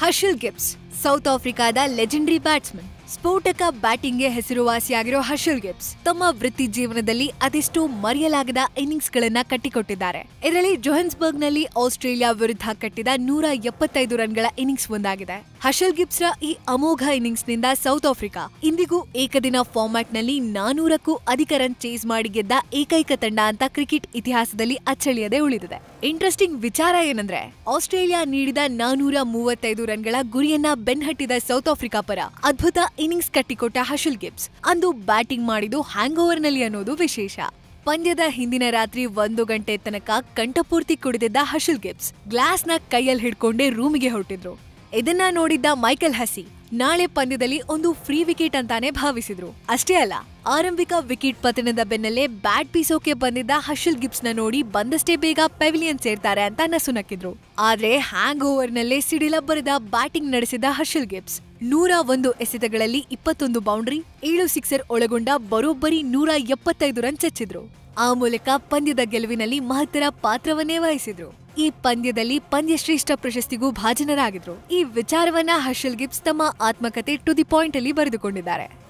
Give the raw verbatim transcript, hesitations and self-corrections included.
Harshal Gibbs South ಆಫ್ರಿಕಾದ legendary batsman. ಸ್ಫೋಟಕ ಬ್ಯಾಟಿಂಗ್ಗೆ ಹೆಸರುವಾಸಿಯಾಗಿರೋ ಹರ್ಷಲ್ ಗಿಬ್ಸ್ ತಮ್ಮ ವೃತ್ತಿ ಜೀವನದಲ್ಲಿ ಅದೆಷ್ಟೋ ಮರೆಯಲಾಗದ ಇನ್ನಿಂಗ್ಸ್ ಗಳನ್ನ ಕಟ್ಟಿಕೊಟ್ಟಿದ್ದಾರೆ. ಇದರಲ್ಲಿ ಜೋಹನ್ಸ್ಬರ್ಗ್ನಲ್ಲಿ ಆಸ್ಟ್ರೇಲಿಯಾ ವಿರುದ್ಧ ಕಟ್ಟಿದ ನೂರ ಎಪ್ಪತ್ತೈದು ರನ್ಗಳ ಇನ್ನಿಂಗ್ಸ್ ಒಂದಾಗಿದೆ. ಹರ್ಷಲ್ ಗಿಬ್ಸ್ರ ಈ ಅಮೋಘ ಇನ್ನಿಂಗ್ಸ್ನಿಂದ ಸೌತ್ ಆಫ್ರಿಕಾ ಇಂದಿಗೂ ಏಕದಿನ ಫಾರ್ಮ್ಯಾಟ್ನಲ್ಲಿ ನಾನೂರಕ್ಕೂ ಅಧಿಕ ರನ್ ಚೇಸ್ ಮಾಡಿ ಗೆದ್ದ ಏಕೈಕ ತಂಡ ಅಂತ ಕ್ರಿಕೆಟ್ ಇತಿಹಾಸದಲ್ಲಿ ಅಚ್ಚಳಿಯದೆ ಉಳಿದಿದೆ. ಇಂಟ್ರೆಸ್ಟಿಂಗ್ ವಿಚಾರ ಏನಂದ್ರೆ ಆಸ್ಟ್ರೇಲಿಯಾ ನೀಡಿದ ನಾನೂರ ಮೂವತ್ತೈದು ರನ್ಗಳ ಗುರಿಯನ್ನ ಬೆನ್ನಹಟ್ಟಿದ ಸೌತ್ ಆಫ್ರಿಕಾ ಪರ ಅದ್ಭುತ ಇನ್ನಿಂಗ್ಸ್ ಕಟ್ಟಿಕೊಟ್ಟ ಹರ್ಷಲ್ ಗಿಬ್ಸ್ ಅಂದು ಬ್ಯಾಟಿಂಗ್ ಮಾಡಿದ್ದು ಹ್ಯಾಂಗ್ ಓವರ್ನಲ್ಲಿ ಅನ್ನೋದು ವಿಶೇಷ. ಪಂದ್ಯದ ಹಿಂದಿನ ರಾತ್ರಿ ಒಂದು ಗಂಟೆ ತನಕ ಕಂಠಪೂರ್ತಿ ಕುಡಿದಿದ್ದ ಹರ್ಷಲ್ ಗಿಬ್ಸ್ ಗ್ಲಾಸ್ನ ಕೈಯಲ್ಲಿ ಹಿಡ್ಕೊಂಡೇ ರೂಮಿಗೆ ಹೊರಟಿದ್ರು. ಇದನ್ನ ನೋಡಿದ್ದ ಮೈಕೆಲ್ ಹಸಿ ನಾಳೆ ಪಂದ್ಯದಲ್ಲಿ ಒಂದು ಫ್ರೀ ವಿಕೆಟ್ ಅಂತಾನೆ ಭಾವಿಸಿದ್ರು. ಅಷ್ಟೇ ಅಲ್ಲ, ಆರಂಭಿಕ ವಿಕೆಟ್ ಪತನದ ಬೆನ್ನಲ್ಲೇ ಬ್ಯಾಟ್ ಬೀಸೋಕೆ ಬಂದಿದ್ದ ಹರ್ಷಲ್ ಗಿಬ್ಸ್ ನ ನೋಡಿ ಬಂದಷ್ಟೇ ಬೇಗ ಪೆವಿಲಿಯನ್ ಸೇರ್ತಾರೆ ಅಂತ ನಸುನಕ್ಕಿದ್ರು. ಆದ್ರೆ ಹ್ಯಾಂಗ್ ಓವರ್ ನಲ್ಲೇ ಸಿಡಿಲಬ್ಬರದ ಬ್ಯಾಟಿಂಗ್ ನಡೆಸಿದ ಹರ್ಷಲ್ ಗಿಬ್ಸ್ ನೂರ ಒಂದು ಎಸೆತಗಳಲ್ಲಿ ಇಪ್ಪತ್ತೊಂದು ಬೌಂಡ್ರಿ, ಏಳು ಸಿಕ್ಸರ್ ಒಳಗೊಂಡ ಬರೋಬ್ಬರಿ ನೂರ ಎಪ್ಪತ್ತೈದು ರನ್ ಚಚ್ಚಿದ್ರು. ಆ ಮೂಲಕ ಪಂದ್ಯದ ಗೆಲುವಿನಲ್ಲಿ ಮಹತ್ತರ ಪಾತ್ರವನ್ನೇ ವಹಿಸಿದ್ರು. ಈ ಪಂದ್ಯದಲ್ಲಿ ಪಂದ್ಯಶ್ರೇಷ್ಠ ಪ್ರಶಸ್ತಿಗೂ ಭಾಜನರಾಗಿದ್ರು. ಈ ವಿಚಾರವನ್ನ ಹರ್ಷಲ್ ಗಿಬ್ಸ್ ತಮ್ಮ ಆತ್ಮಕಥೆ ಟು ದಿ ಪಾಯಿಂಟ್ ಅಲ್ಲಿ ಬರೆದುಕೊಂಡಿದ್ದಾರೆ.